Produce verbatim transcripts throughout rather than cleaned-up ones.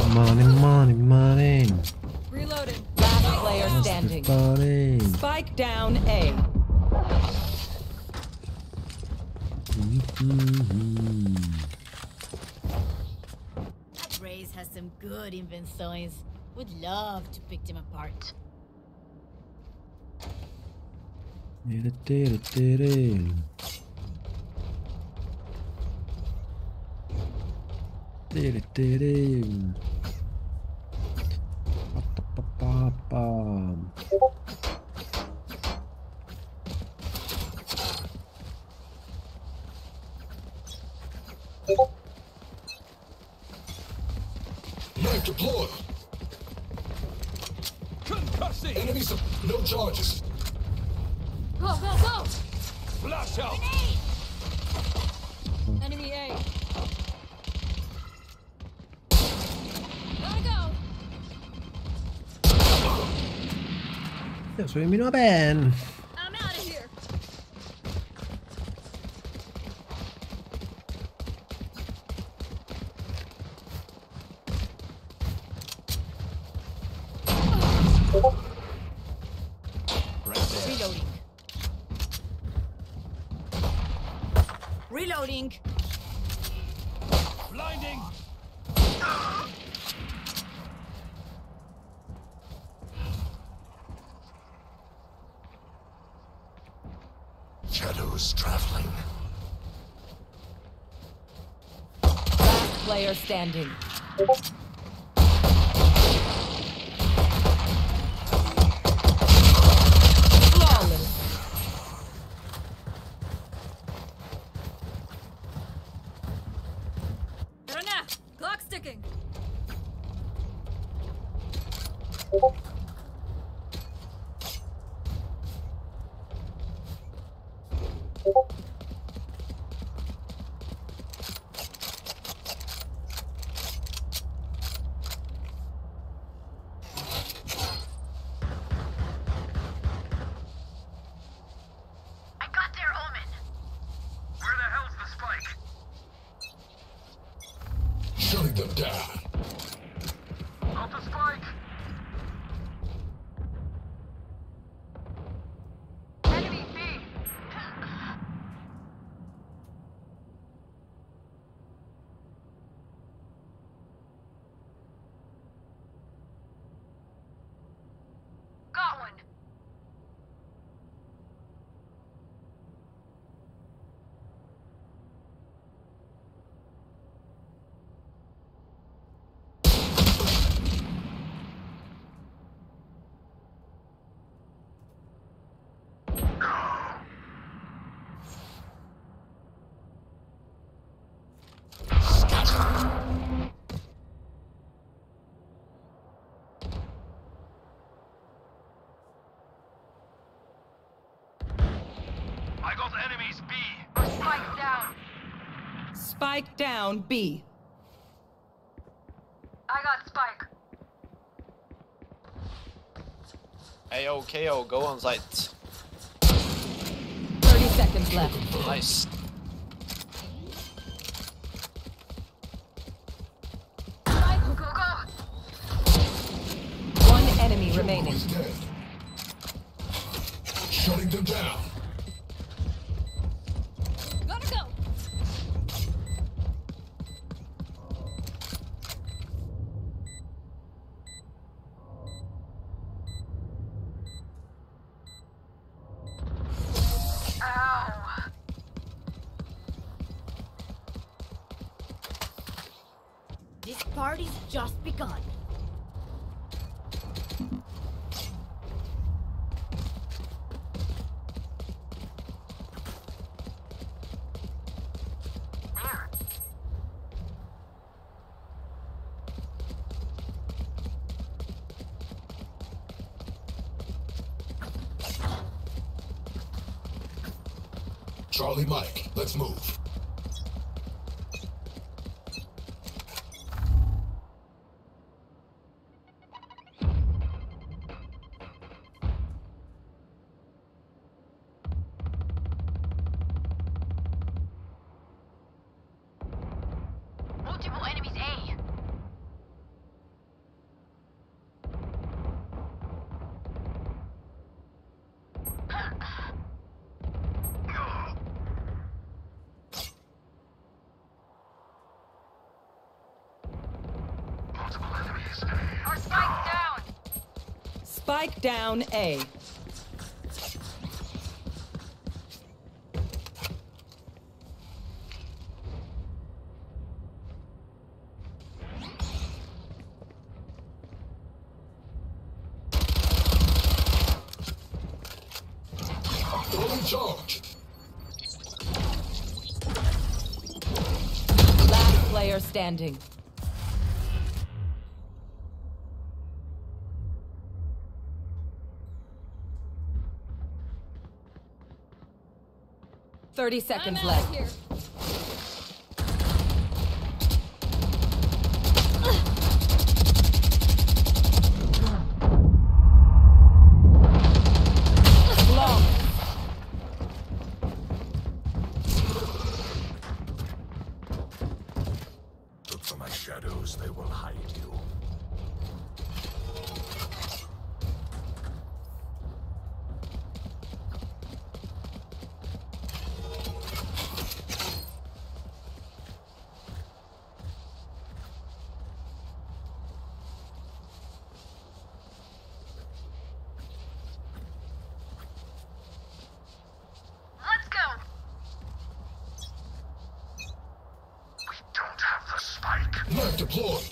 Money, money, money. Reloading. Last player standing. Money. Spike down A. Mm-hmm. That Raze has some good invenções. Would love to pick them apart. Knife deployed. Concussing. Enemies, no charges. Go, go, go! Flash out. Enemy A. Gotta go. Io sono in meno ben. I'm out of here. Reloading. Reloading. Blinding. Shadows traveling. Last player standing. Flawless. Rana, clock sticking. I got their Omen. Where the hell's the spike? Shutting them down. Got the spike. Enemy B. Got one. I got enemies B. Spike down. Spike down B. I got Spike. Ayo, K O, go on site. thirty seconds left. Nice. Go, go. One enemy remaining. Is dead. Shutting them down. Gotta go. Ow. This party's just begun. Charlie Mike, let's move. Multiple enemies A. Multiple enemies. Our spike down. Spike down A. Throwing charge. Last player standing. Thirty seconds I'm out left. of here. Long. Look for my shadows, they will hide you. Let's go. We don't have the spike. Knife deployed.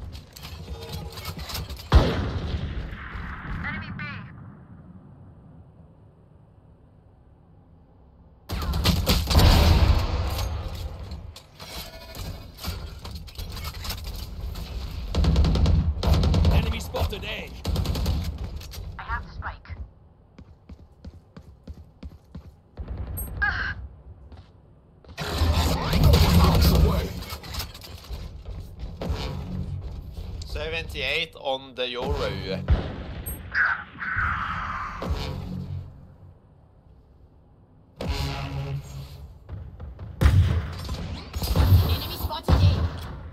Enemy B. Enemy spotted A. I have the spike. Knocks away. seventy-eight on the Euro. Enemy spotted A.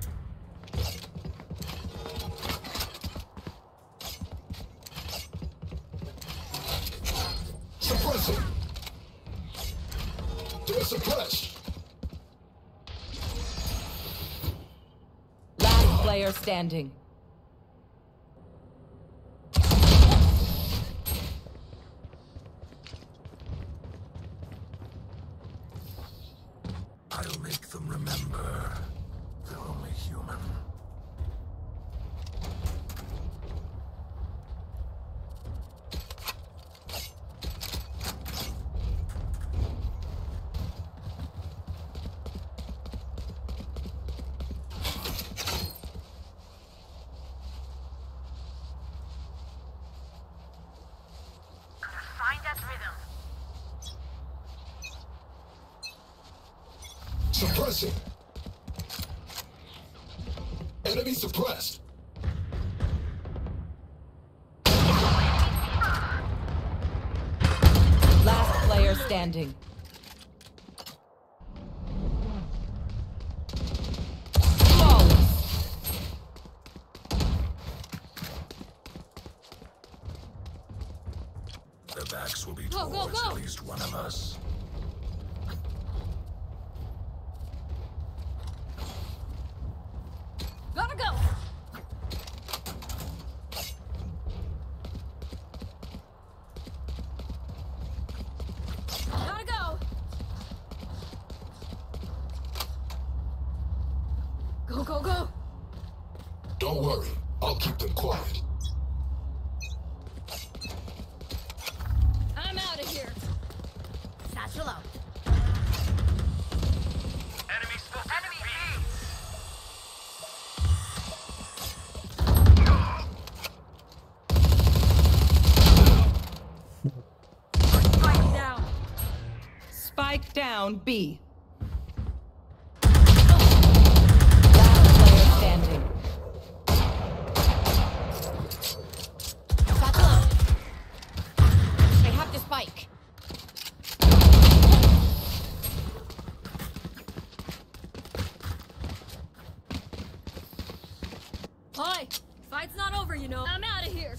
Suppressing. They're suppressed. Last player standing. I'll make them remember. They're only human. Gonna find that rhythm. Suppressing. Enemy suppressed. Last player standing. Flawless. Their backs will be Go, go, towards go. at least one of us. Gotta go. Gotta go. Go, go, go. Don't worry, I'll keep them quiet. I'm out of here. Satchel out. Enemy spotted Enemy B. B. Spike down. Spike down B. Last player standing. Satchel out. I have the spike. Hi. Fight's not over, you know. I'm out of here.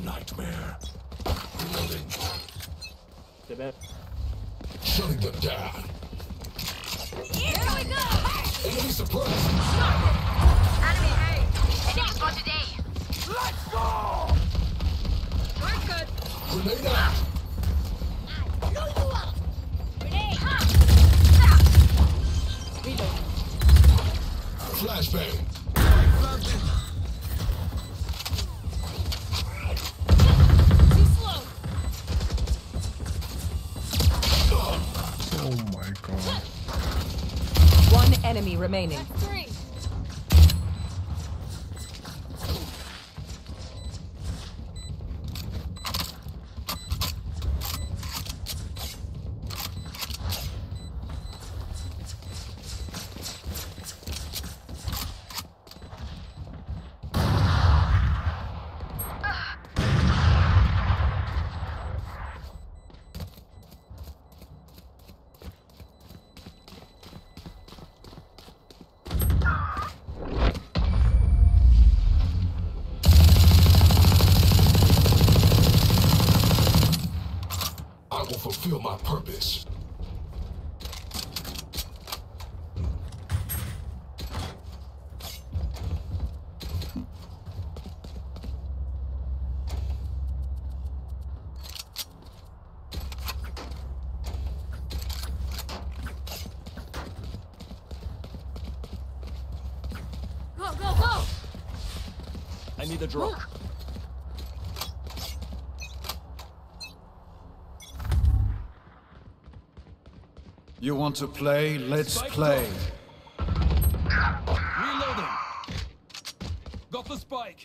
nightmare. Reloading. Step back. Shutting them down. Here we go! Enemy suppressed. Enemy A! Enemy spotted A! Let's go! We're good! Grenade out. Grenade! Reload. Flashbang. Too slow! Oh my god. One enemy remaining. Three! I will fulfill my purpose. Go, go, go! I need a drop. You want to play? Let's Spike play. Reloading. Got the spike.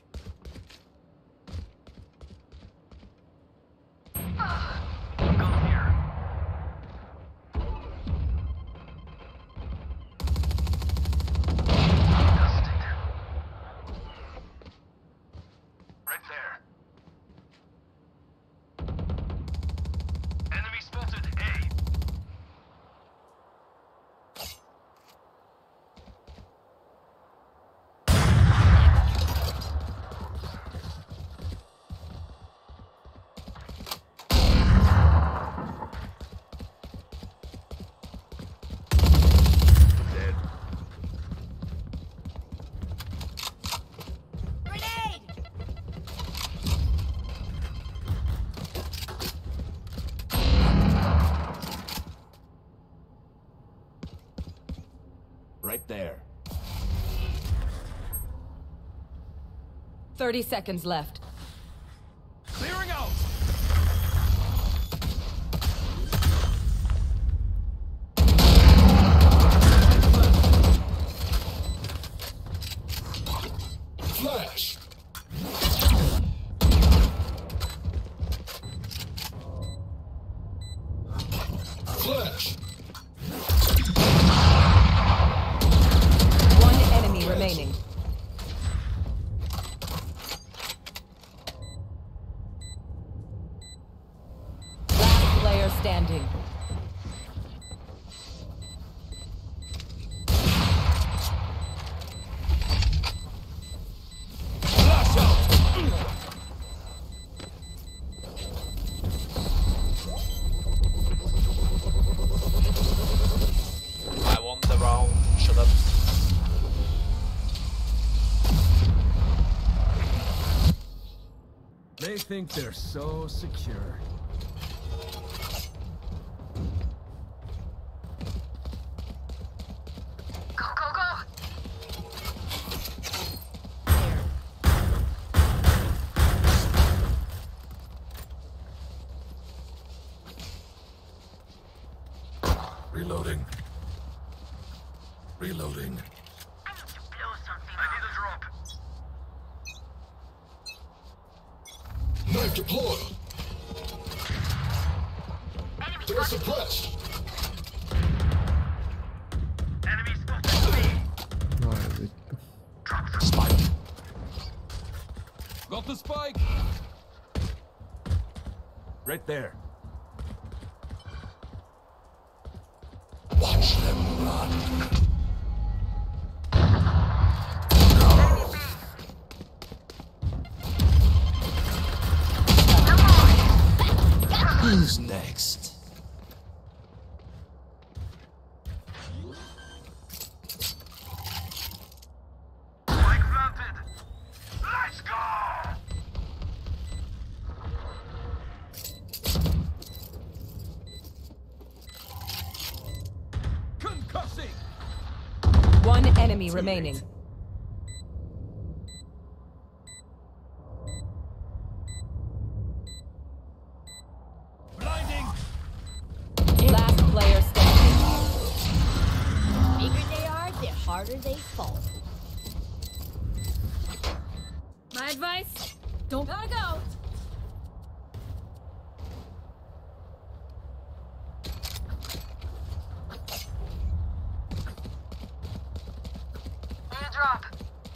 Right there. Enemy spotted A. Dead. Grenade! Right there. Thirty seconds left. Clearing out. Flash. Flash. One enemy remaining. Last player standing. Flash out. I won the round. Shut up. They think they're so secure. Go, go, go! Reloading. Reloading. I need to blow something I need a drop. Knife deployed. Enemy They're spotted. suppressed. Enemy spotted B. Maledetto. Spike. Got the spike. Right there. Watch them run. Who's next? Spike planted. Let's go! Concussing! One enemy remaining. Blinding! Last player standing. The bigger they are, the harder they fall. My advice? Don't gotta go. Need a drop.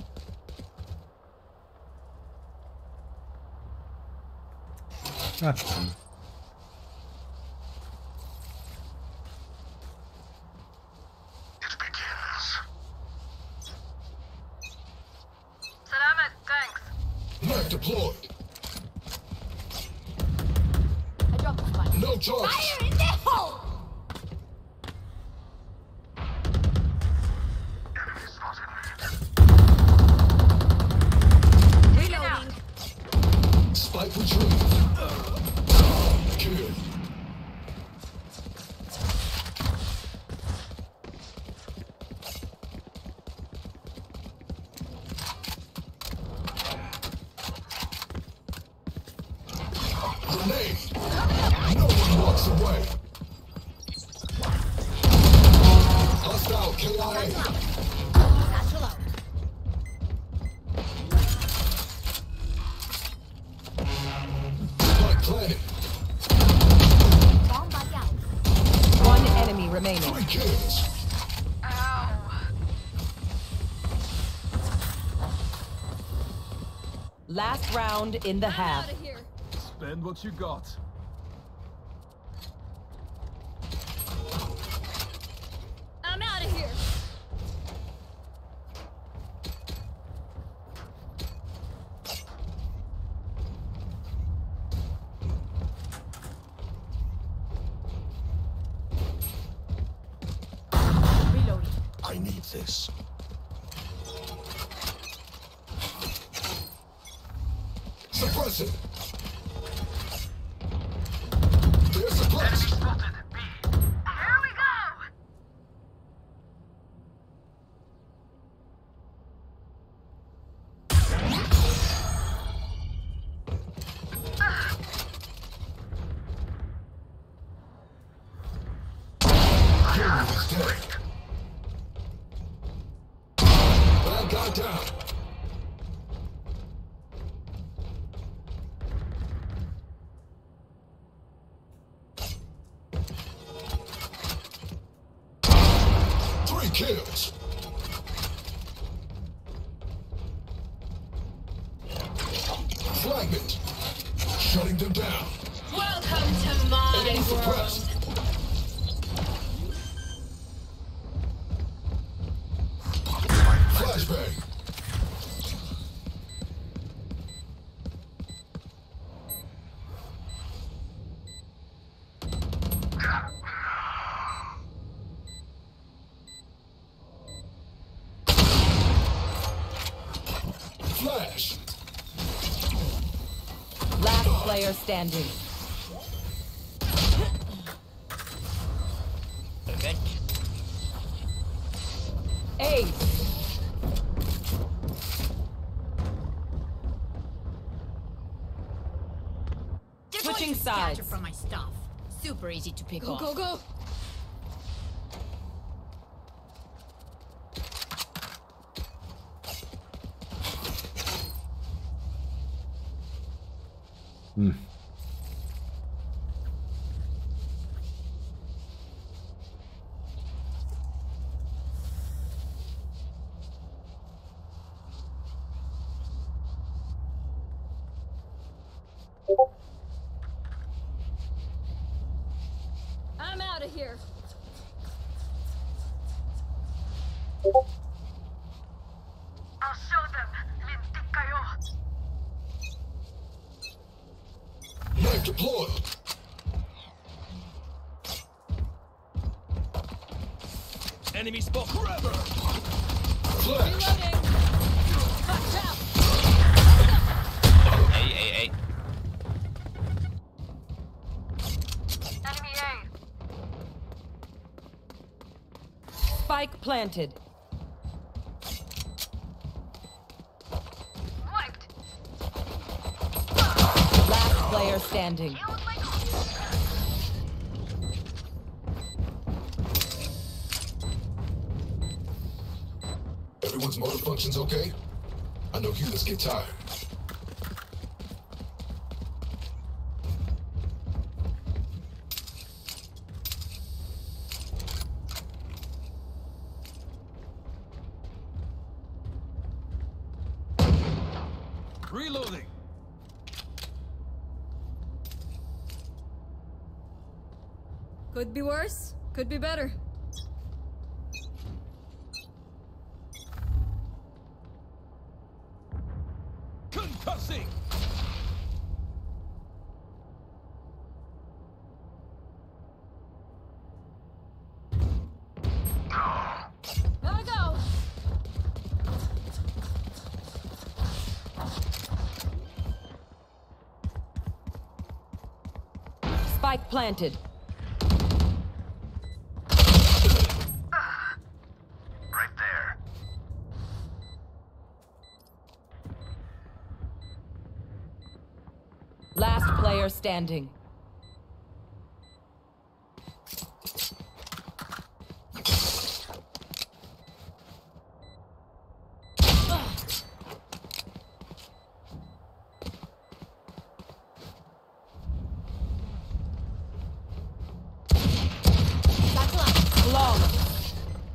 That's fun. It begins. Salamat, thanks. Knife deployed. I dropped the spike. No charge. Fire in the hole! Enemy spotted. Reloading. Spike retrieved. Kill. Grenade. No one walks away. Hostile K I A. Satchel out. Spike planted. Bomb body out. One enemy remaining. Three kills. Ow. Last round in the half. here. Spend what you got. I'm out of here. Reloading. I need this. Suppress it. They're suppressed. Spotted. B. Here we go. Kill is dead. Bad guy down. Three kills. Fragment. Shutting them down. Welcome to my Enemy suppressed. Flashbang. Flash. Last player standing. Perfect. Ace. Switching sides. From my stuff. Super easy to pick off. Go, go, go. Hmm. I'm out of here. I'll show them. Lintik kayo. Knife deployed. Enemy spot forever. Flash. Reloading. Watch out. Hey, hey, hey. Enemy A. Spike planted. Wiped. Last player standing. Killed my Everyone's motor functions okay? I know humans get tired. Reloading. Could be worse. Could be better. Concussing. Gotta go. Spike planted. Right there. Last player standing. Flawless.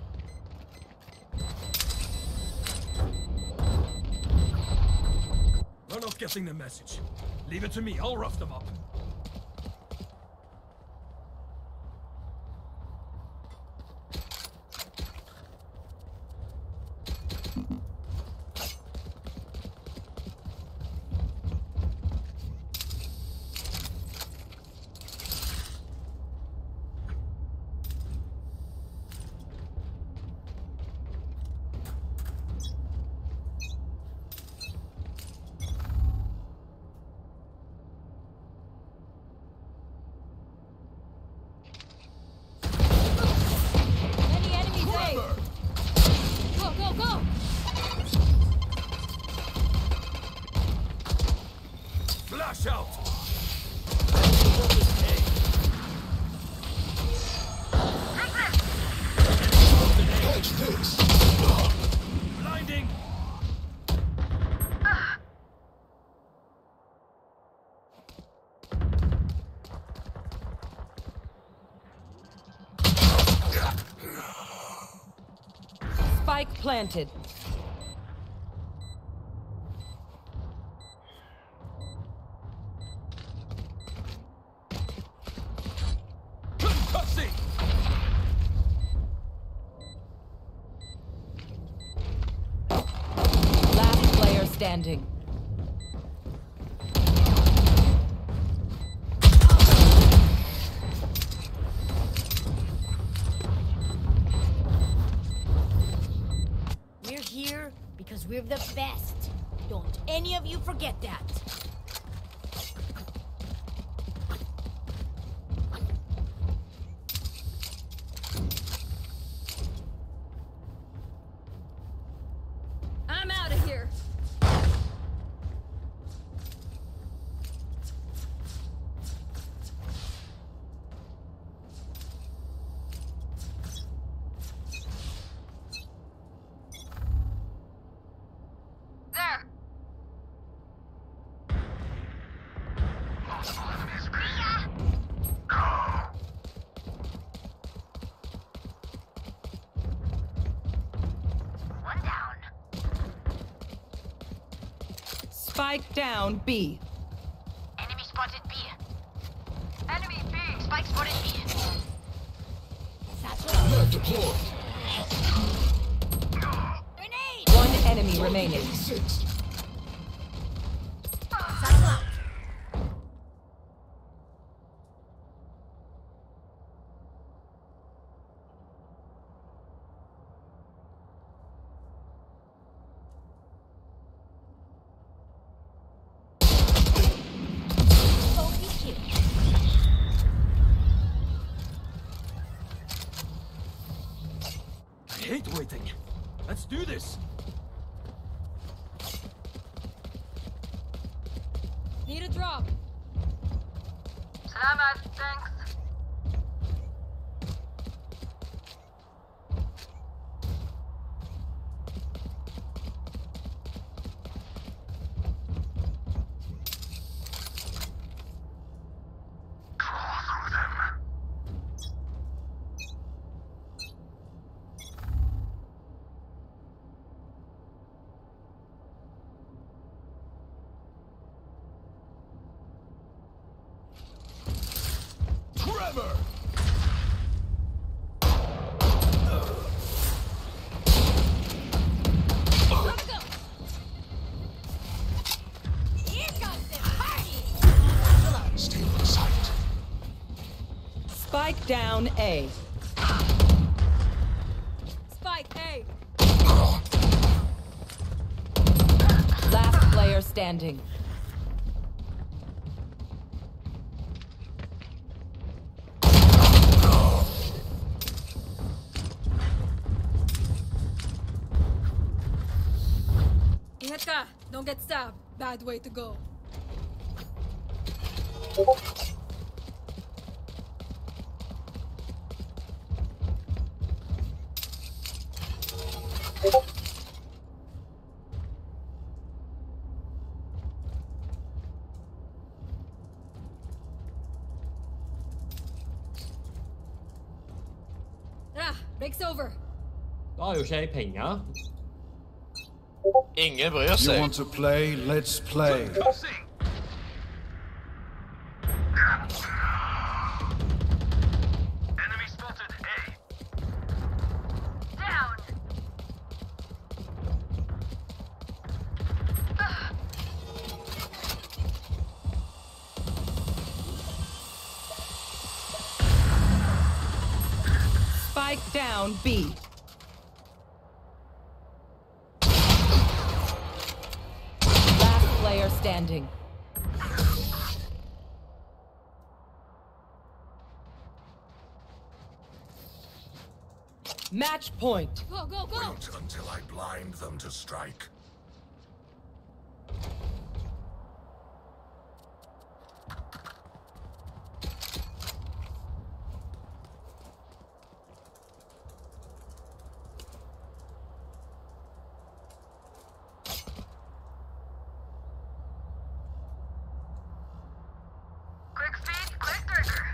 They're not getting the message. Leave it to me. I'll rough them up. Any enemies A. Go, go, go. Flash out. Catch this. Blinding. Spike planted. Concussing. Last player standing. We're here because we're the best. Don't any of you forget that. I'm out of here. There. Multiple enemies B. Go. One down. Spike down B. Enemy spotted B. Enemy B. Spike spotted B. Map deployed. Grenade. One enemy remaining. eighty-six. Satchel out. hate waiting. Let's do this. Need a drop. Salamat, thanks. Trevor! Let's go. Here comes the party. Still in sight. Spike down A. Spike A. Last player standing. Ingat ka. Don't get stabbed. Bad way to go. Ah, break's over. Da har jo ikke jeg penger. Ingen bryr You seg. want to play? Let's play. Enemy spotted A. Down. Spike down B. Last player standing. Match point. Go, go, go. Wait until I blind them to strike. Quick feet, quick trigger.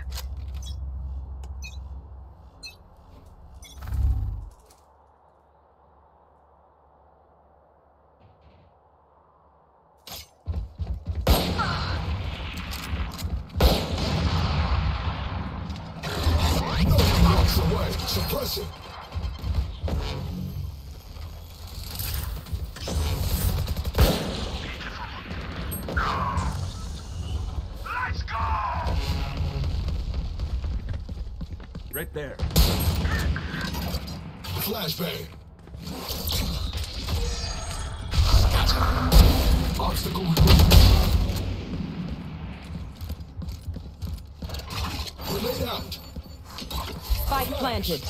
Knocks away. Suppress it. Let's go! Right there. Flashbang. Obstacle removed. Grenade out. Spike planted.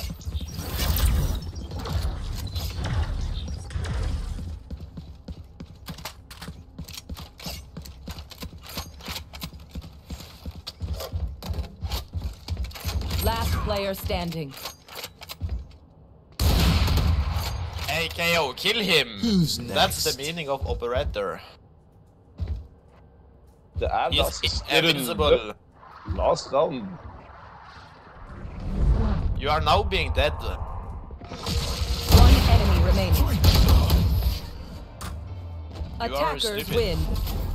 Last player standing. A K O, kill him. Who's That's the next? meaning of operator. Det er He's last invincible. Last round. You are now being dead. One enemy remaining. You are Attackers stupid. win.